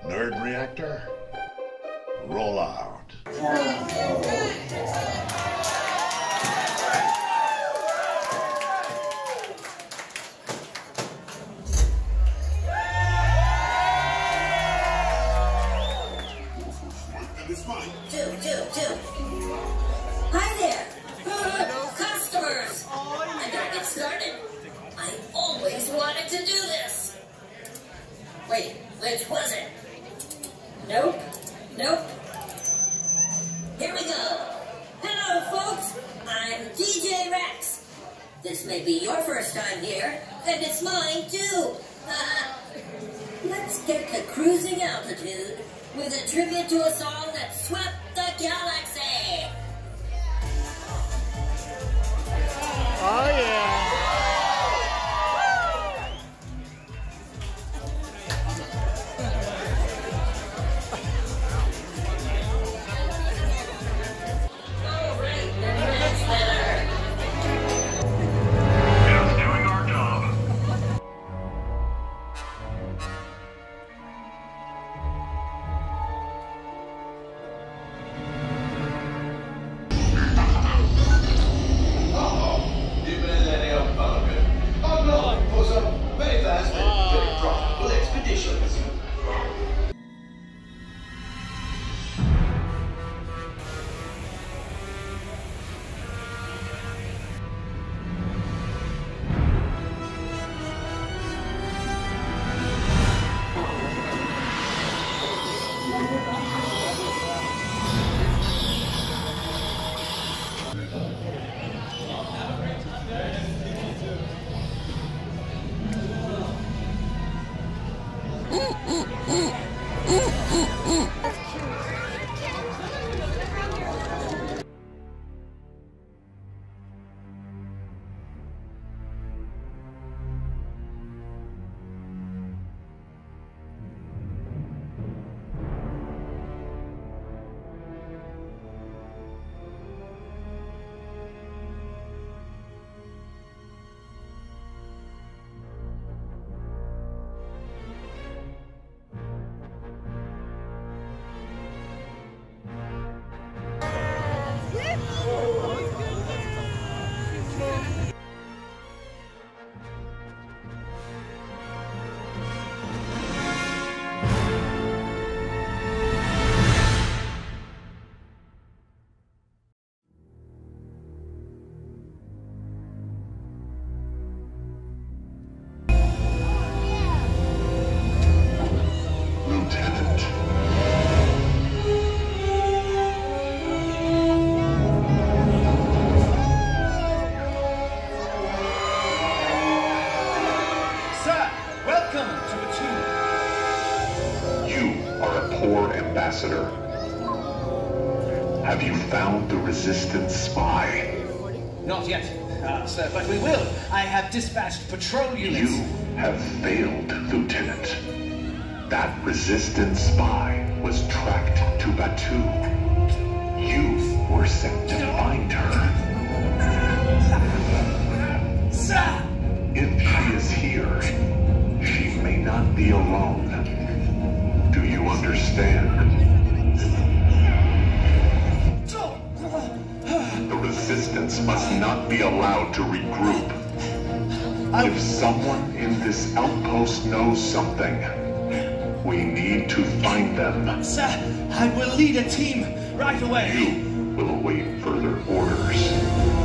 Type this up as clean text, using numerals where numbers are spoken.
Nerd reactor, roll out. Hi there, customers. I gotta get started. I always wanted to do this. Wait, which was it? Nope. Here we go. Hello, folks. I'm DJ Rex. This may be your first time here, and it's mine too. Let's get to cruising altitude with a tribute to a song that swept the galaxy. Oh yeah. Ambassador, have you found the Resistance spy? Not yet, sir, but we will. I have dispatched patrol units. You have failed, Lieutenant. That Resistance spy was tracked to Batuu. You were sent to find her. Sir! If she is here, she may not be alone. Do you understand? The Resistance must not be allowed to regroup. If someone in this outpost knows something, we need to find them. Sir, I will lead a team right away. You will await further orders.